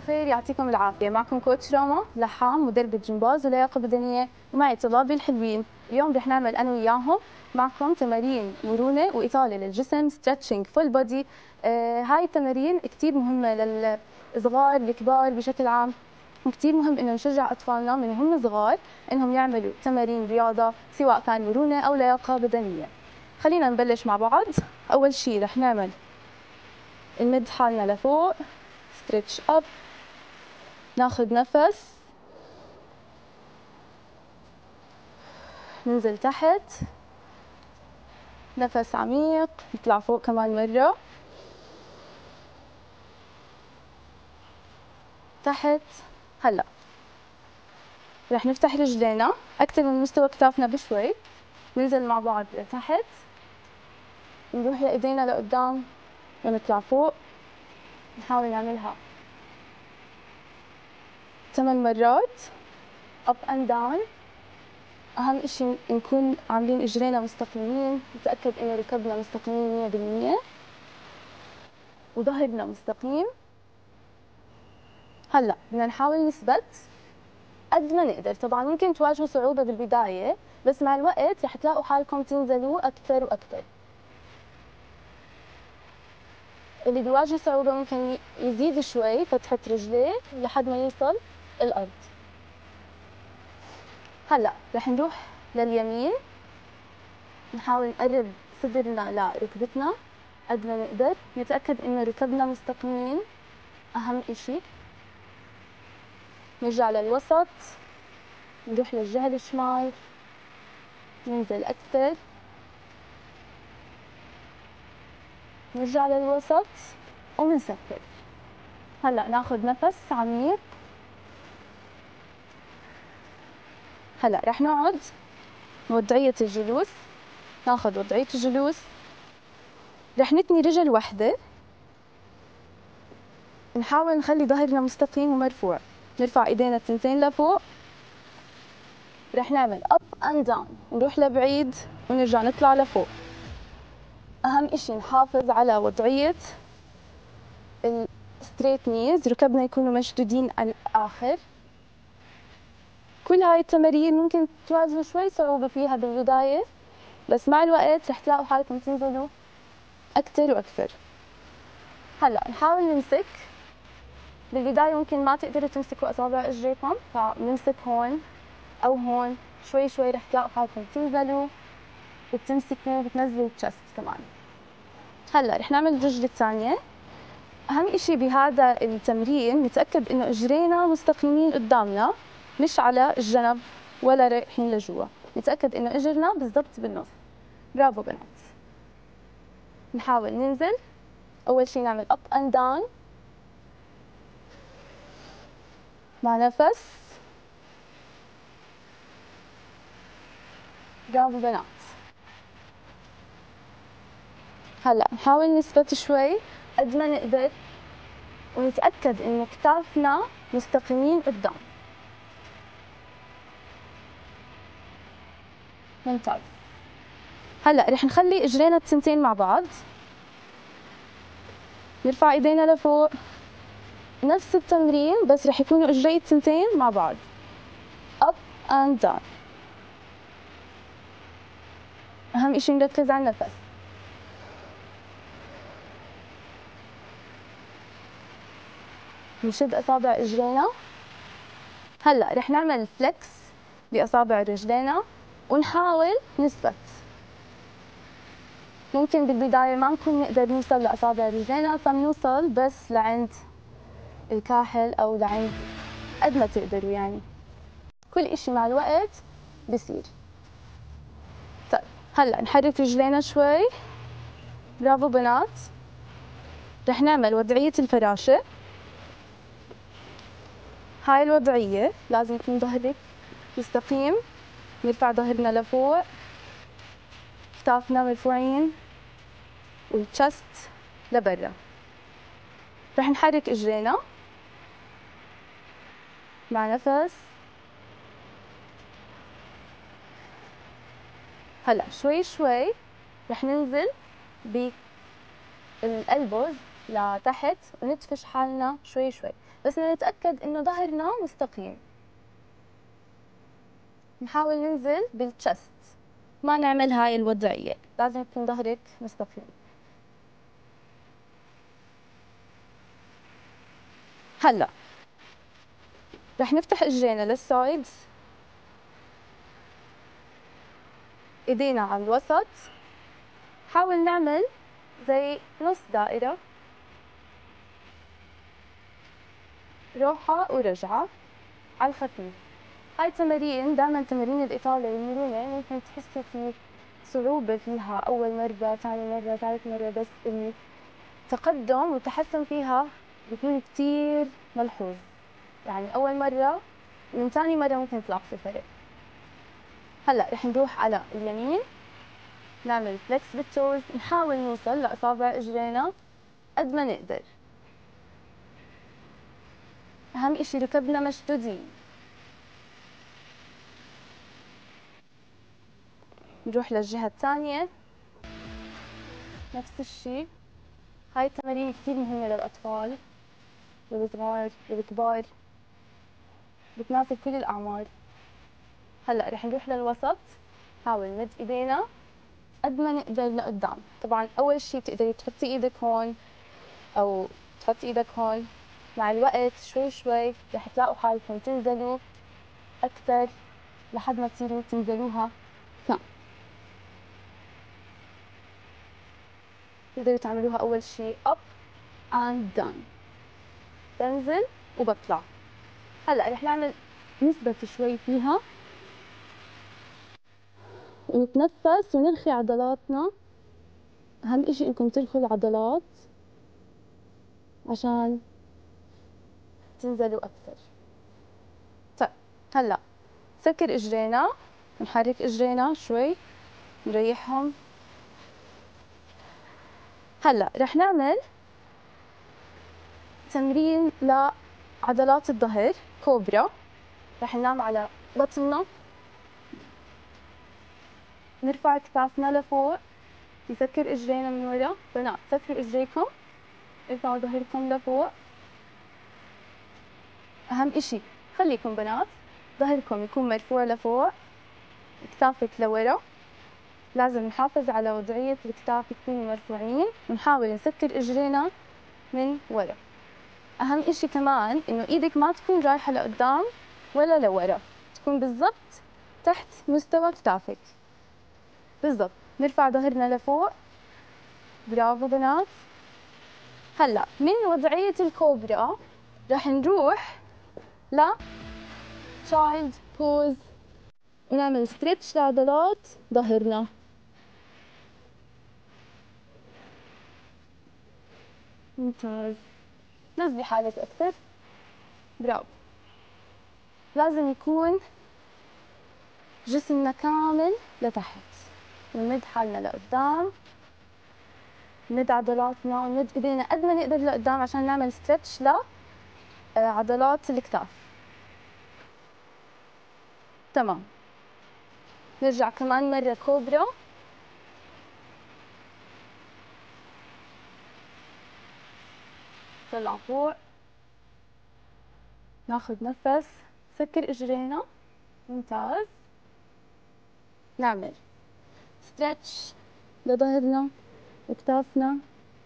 الخير، يعطيكم العافية. معكم كوتش راما لحام، مدربة جمباز ولياقة بدنية، ومعي طلابي الحلوين. اليوم رح نعمل أنا وياهم معكم تمارين مرونة وإطالة للجسم، ستريتشنج فول بودي. هاي التمارين كتير مهمة للصغار الكبار بشكل عام، وكتير مهم إنه نشجع أطفالنا من هم صغار إنهم يعملوا تمارين رياضة، سواء كان مرونة أو لياقة بدنية. خلينا نبلش مع بعض. أول شي رح نعمل نمد حالنا لفوق، ستريتش اب، ناخذ نفس، ننزل تحت، نفس عميق، نطلع فوق كمان مرة، تحت. هلا رح نفتح رجلينا أكثر من مستوى كتافنا بشوي، ننزل مع بعض لتحت، نروح لإيدينا لقدام ونطلع فوق. نحاول نعملها 8 مرات up and down. أهم إشي نكون عاملين إجرينا مستقيمين، نتأكد إنه ركبنا مستقيمين 100% وظهرنا مستقيم. هلا بدنا نحاول نثبت قد ما نقدر. طبعا ممكن تواجهوا صعوبة بالبداية، بس مع الوقت رح تلاقوا حالكم تنزلوا أكثر وأكثر. اللي بيواجه صعوبة ممكن يزيد شوي فتحة رجليه لحد ما يوصل الأرض. هلا رح نروح لليمين، نحاول نقرب صدرنا لركبتنا قد ما نقدر، نتأكد إنه ركبنا مستقيمين أهم إشي. نرجع للوسط، نروح للجهة الشمال، ننزل أكثر، نرجع للوسط ومنسكر. هلا ناخذ نفس عميق. هلا رح نقعد وضعية الجلوس، ناخذ وضعية الجلوس، رح نتني رجل وحدة، نحاول نخلي ظهرنا مستقيم ومرفوع، نرفع ايدينا التنتين لفوق، رح نعمل up and down، نروح لبعيد ونرجع نطلع لفوق. أهم إشي نحافظ على وضعية الستريت نيز، ركبنا يكونوا مشدودين على الآخر. كل هاي التمارين ممكن تواجهوا شوي صعوبة فيها بالبداية، بس مع الوقت رح تلاقوا حالكم تنزلوا أكثر وأكثر. هلا نحاول نمسك. بالبداية ممكن ما تقدروا تمسكوا أصابع إجريكم، فبنمسك هون أو هون. شوي شوي رح تلاقوا حالكم تنزلوا وبتمسكوا وبتنزلوا التشست كمان. هلا رح نعمل الرجل الثانية. أهم إشي بهذا التمرين نتأكد إنه إجرينا مستقيمين قدامنا، مش على الجنب ولا رايحين لجوا. نتأكد إنه إجرنا بالضبط بالنص. برافو بنات. نحاول ننزل. أول شي نعمل up and down مع نفس. برافو بنات. هلا نحاول نثبت شوي قد ما نقدر، ونتأكد إنه كتافنا مستقيمين قدام. ممتاز. هلا رح نخلي اجرينا التنتين مع بعض، نرفع ايدينا لفوق، نفس التمرين بس رح يكونوا اجري التنتين مع بعض up and down. اهم اشي نركز على النفس. نشد اصابع اجرينا. هلا رح نعمل فليكس باصابع رجلينا ونحاول نثبت. ممكن بالبداية ما نكون نقدر نوصل لأصابع رجلينا، فبنوصل بس لعند الكاحل أو لعند قد ما تقدروا يعني. كل إشي مع الوقت بصير. طيب هلا نحرك رجلينا شوي. برافو بنات. رح نعمل وضعية الفراشة. هاي الوضعية لازم يكون ظهرك مستقيم، نرفع ظهرنا لفوق، كتافنا مرفوعين والتشست لبرا. رح نحرك اجرينا مع نفس. هلا شوي شوي رح ننزل بالقلبوز لتحت ونتفش حالنا شوي شوي، بس نتأكد إنه ظهرنا مستقيم. نحاول ننزل بالتشست، ما نعمل هاي الوضعية، لازم يكون ظهرك مستقيم. هلا رح نفتح اجرينا للسايدز، ايدينا على الوسط، حاول نعمل زي نص دائرة، روحة ورجعة على الخفيف. هاي تمارين دائما تمارين الإطالة والمرونة ممكن تحسي في صعوبة فيها أول مرة، ثاني مرة، ثالث مرة، بس التقدم والتحسن فيها بيكون كتير ملحوظ. يعني أول مرة من ثاني مرة ممكن تلاحظي فرق. هلا رح نروح على اليمين، نعمل فليكس بالتوز، نحاول نوصل لأصابع اجرينا قد ما نقدر. أهم إشي ركبنا مشدودين. نروح للجهة الثانية نفس الشي. هاي التمارين كتير مهمة للأطفال، للصغار، للكبار، بتناسب كل الأعمار. هلا رح نروح للوسط، حاول نمد ايدينا قد ما نقدر لقدام. طبعا أول شي بتقدري تحطي إيدك هون أو تحطي إيدك هون. مع الوقت شوي شوي رح تلاقوا حالكم تنزلوا أكثر لحد ما تصيروا تنزلوها ثم. تقدروا تعملوها أول شي up and down، بنزل وبطلع. هلا رح نعمل نثبت شوي فيها ونتنفس ونرخي عضلاتنا. أهم إشي إنكم ترخوا العضلات عشان تنزلوا أكثر. طيب هلا سكر إجرينا، نحرك إجرينا شوي نريحهم. هلا رح نعمل تمرين لعضلات الظهر كوبرا. رح ننام على بطننا، نرفع كتافنا لفوق، نسكر اجرينا من ورا. بنات سكروا اجريكم، ارفعوا ظهركم لفوق. اهم اشي خليكم بنات ظهركم يكون مرفوع لفوق، كتافك لورا. لازم نحافظ على وضعية الكتاف يكونوا مرفوعين، ونحاول نسكر اجرينا من ورا. اهم اشي كمان انه ايدك ما تكون رايحة لقدام ولا لورا، تكون بالضبط تحت مستوى كتافك بالضبط. نرفع ظهرنا لفوق. برافو بنات. هلا من وضعية الكوبرا رح نروح ل child pose ونعمل ستريتش لعضلات ظهرنا. ممتاز. نزلي حالك أكثر. برافو. لازم يكون جسمنا كامل لتحت، ونمد حالنا لقدام، نمد عضلاتنا ونمد ايدينا قد ما نقدر لقدام عشان نعمل ستريتش لعضلات الكتاف. تمام. نرجع كمان مرة كوبرا. طلع فوق، ناخد نفس، سكر اجرينا. ممتاز. نعمل ستريتش لظهرنا وكتافنا.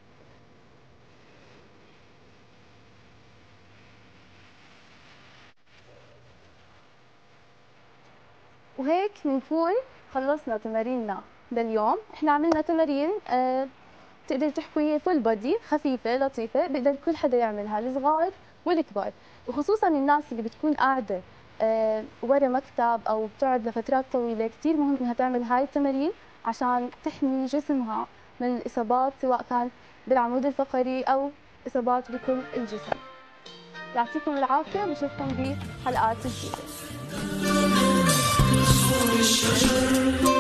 وهيك بنكون خلصنا تماريننا لليوم. احنا عملنا تمارين تقدر تحكي فول بودي، خفيفة لطيفة، بقدر كل حدا يعملها، الصغار والكبار. وخصوصا الناس اللي بتكون قاعدة ورا مكتب أو بتقعد لفترات طويلة، كتير مهم إنها تعمل هاي التمارين عشان تحمي جسمها من الإصابات، سواء كان بالعمود الفقري أو إصابات بكل الجسم. يعطيكم العافية، بشوفكم بحلقات جديدة.